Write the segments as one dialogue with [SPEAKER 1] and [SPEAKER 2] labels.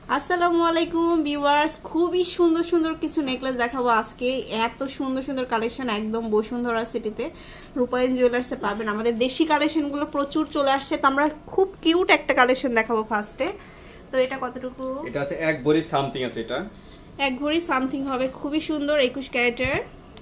[SPEAKER 1] আসসালামু আলাইকুম ভিউয়ার্স, খুবই সুন্দর সুন্দর কিছু নেকলেস দেখাবো আজকে। এত সুন্দর সুন্দর কালেকশন একদম বসুন্ধরা সিটিতে রূপায়ণ জুয়েলার্সে পাবেন। আমাদের দেশি কালেকশনগুলো প্রচুর চলে আসছে, তো আমরা খুব কিউট একটা কালেকশন দেখাবো ফার্স্টে। তো এটা কতটুকু?
[SPEAKER 2] এটা আছে এক ভরি সামথিং আছে, এটা
[SPEAKER 1] এক ভরি সামথিং হবে, খুবই সুন্দর 21 ক্যারেটের।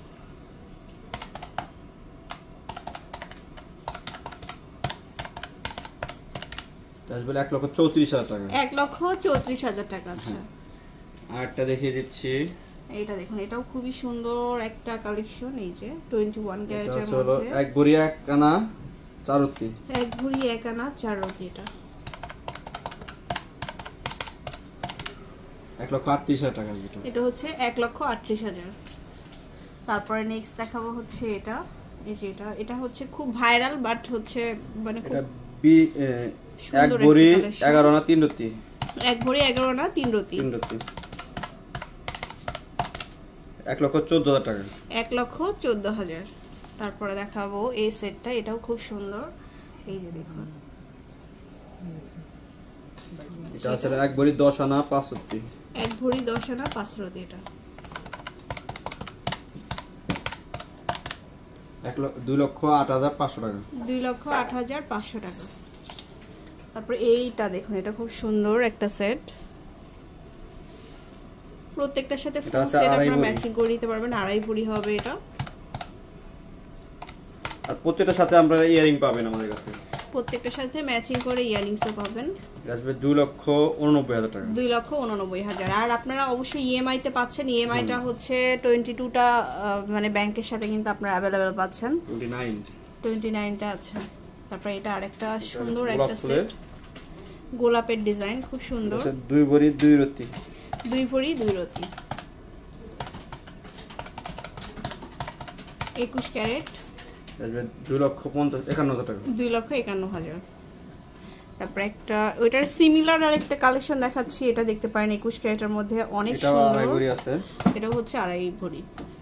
[SPEAKER 2] আসলে 1,34,000 টাকা।
[SPEAKER 1] 1,34,000 টাকা। আচ্ছা,
[SPEAKER 2] আরেকটা দেখিয়ে দিচ্ছি।
[SPEAKER 1] এইটা দেখুন, এটাও খুবই সুন্দর একটা কালেকশন। এই যে 21 ক্যারেটের
[SPEAKER 2] মধ্যে এক ভরি এক আনা 4 রতি।
[SPEAKER 1] এক ভরি এক আনা 4 রতি। এটা
[SPEAKER 2] 1,38,000 টাকা।
[SPEAKER 1] এটা হচ্ছে 1,38,000। তারপরে নেক্সট দেখাবো হচ্ছে এটা। এই যে এটা হচ্ছে খুব ভাইরাল, বাট হচ্ছে মানে
[SPEAKER 2] এটা এক ভরি 11 আনা 3 রতি।
[SPEAKER 1] এক ভরি 11 আনা 3 রতি।
[SPEAKER 2] 1,14,000 টাকা।
[SPEAKER 1] 1,14,000। তারপরে দেখাবো এই সেটটা, এটাও খুব সুন্দর। এই যে দেখুন,
[SPEAKER 2] এটা আছে এক ভরি 10 আনা 5 রতি।
[SPEAKER 1] এক ভরি 10 আনা 5 রতি। এটা
[SPEAKER 2] 2,08,500 টাকা।
[SPEAKER 1] 2,08,500 টাকা। তারপরে এইটা দেখুন, এটা খুব সুন্দর একটা সেট। প্রত্যেকটার সাথে ফুল সেট আপনারা ম্যাচিং করে নিতে পারবেন। আড়াই ভরি হবে এটা।
[SPEAKER 2] আর প্রত্যেকটার সাথে আমরা ইয়ারিং পাবেন আমাদের কাছে।
[SPEAKER 1] প্রত্যেকটার সাথে ম্যাচিং করে ইয়ারিংসও পাবেন।
[SPEAKER 2] এটা আসবে 2,89,000 টাকা।
[SPEAKER 1] 2,89,000। আর আপনারা অবশ্যই ইএমআই তে পাচ্ছেন। ইএমআইটা হচ্ছে 22টা মানে ব্যাংকের সাথে কিন্তু আপনারা अवेलेबल পাচ্ছেন। 29টা। আচ্ছা, তারপর এটা আরেকটা সুন্দর একটা সেট, গোলাপের ডিজাইন, খুব সুন্দর।
[SPEAKER 2] 2 ভরি 2 রতি।
[SPEAKER 1] 2 ভরি 2 রতি। 21 ক্যারেট।
[SPEAKER 2] 2,51,000 টাকা।
[SPEAKER 1] 2,51,000। তারপর একটা ওইটার সিমিলার আরেকটা কালেকশন দেখাচ্ছি। এটা দেখতে পারেন 21 ক্যারেটের মধ্যে অনেক সুন্দর।
[SPEAKER 2] এটা আড়াই ভরি আছে।
[SPEAKER 1] এটা হচ্ছে আড়াই ভরি।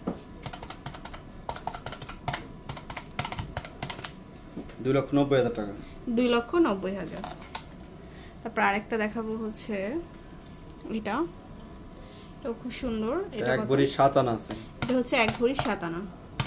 [SPEAKER 2] 2,90,000 টাকা।
[SPEAKER 1] 2,90,000। তারপর আরেকটা দেখাবো হচ্ছে এটাও খুব সুন্দর।
[SPEAKER 2] এটা এক ভরি 7 আনা আছে।
[SPEAKER 1] এটা হচ্ছে এক ভরি 7 আনা।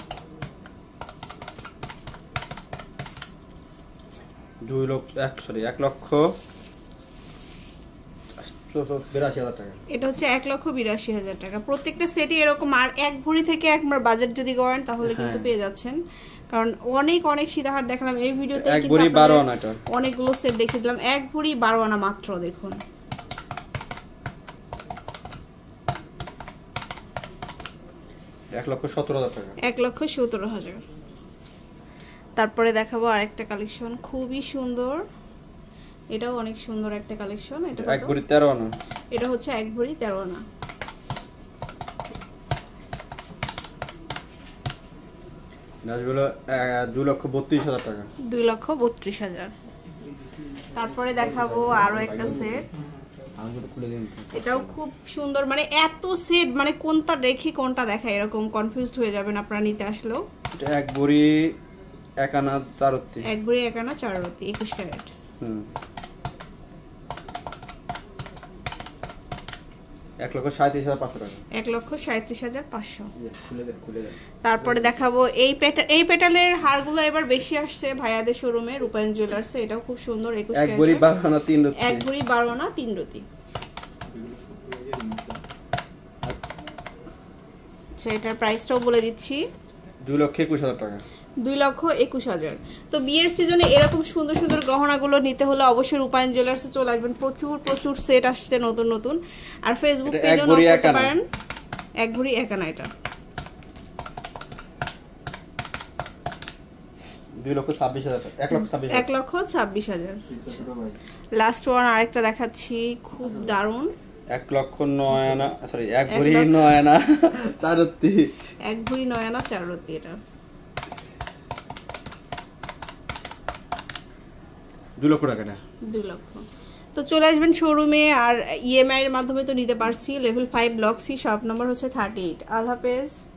[SPEAKER 2] 1,82,000 টাকা।
[SPEAKER 1] এটা হচ্ছে 1,82,000 টাকা। প্রত্যেকটা সেটই এরকম। আর এক ভরি থেকে একবার বাজেট যদি করেন তাহলে কিন্তু পেয়ে যাচ্ছেন, কারণ অনেক অনেক সীতাহার দেখালাম এই ভিডিওতে।
[SPEAKER 2] এক ভরি 12 আনা। এটা
[SPEAKER 1] অনেকগুলো সেট দেখিয়ে দিলাম। এক ভরি 12 আনা মাত্র। দেখুন,
[SPEAKER 2] 1,17,000 টাকা।
[SPEAKER 1] 1,17,000। তারপরে দেখাবো আরেকটা কালেকশন, খুবই সুন্দর। এটাও অনেক সুন্দর একটা কালেকশন। এটা
[SPEAKER 2] এক ভরি 13 আনা।
[SPEAKER 1] এটা হচ্ছে এক ভরি 13 আনা।
[SPEAKER 2] নাজগুলো 2,32,000 টাকা।
[SPEAKER 1] 2,32,000। তারপরে দেখাবো আরো একটা সেট। এটাও খুব সুন্দর। মানে এত সেট, মানে কোনটা রেখে কোনটা দেখা এরকম কনফিউজড হয়ে যাবেন আপনারা নিতে আসলেও।
[SPEAKER 2] এটা এক ভরি 1 আনা 4 রতি।
[SPEAKER 1] এক ভরি 1 আনা 4 রতি। 21 ক্যারেট।
[SPEAKER 2] 1,37,500 টাকা।
[SPEAKER 1] 1,37,500। তারপরে দেখাবো এই পেটালের হারগুলো এবার বেশি আসছে ভাইয়াদের শোরুমে, রূপায়ণ জুয়েলার্সে। এটাও খুব সুন্দর। 21 ক্যারেট।
[SPEAKER 2] এক ভরি 12 আনা 3 রতি।
[SPEAKER 1] এক ভরি 12 আনা 3 রতি। আচ্ছা, এটার প্রাইসটাও বলে দিচ্ছি।
[SPEAKER 2] 2,21,000 টাকা।
[SPEAKER 1] 2,21,000। তো বিয়ের সিজনে এরকম সুন্দর সুন্দর গহনাগুলো নিতে হলে অবশ্যই রূপায়ণ জুয়েলার্সে চলে আসবেন। প্রচুর প্রচুর সেট আসছে নতুন নতুন। আর ফেসবুক পেজও নক করতে পারেন। এক ভরি 1 আনা। এটা
[SPEAKER 2] 2,26,000 টাকা।
[SPEAKER 1] 1,26,000। লাস্ট ওয়ান আরেকটা দেখাচ্ছি, খুব দারুণ।
[SPEAKER 2] 1,09,000 আনা, সরি, এক ভরি 9 আনা 4 রতি।
[SPEAKER 1] এক ভরি 9 আনা 4 রতি। এটা
[SPEAKER 2] 2 লক্ষ টাকা।
[SPEAKER 1] 2 লক্ষ। তো চলে আসবেন শোরুমে। আর ইএমআই এর মাধ্যমে তো নিতে পারছি। Level 5 block C, shop number হচ্ছে 38। আল্লাহ হাফেজ।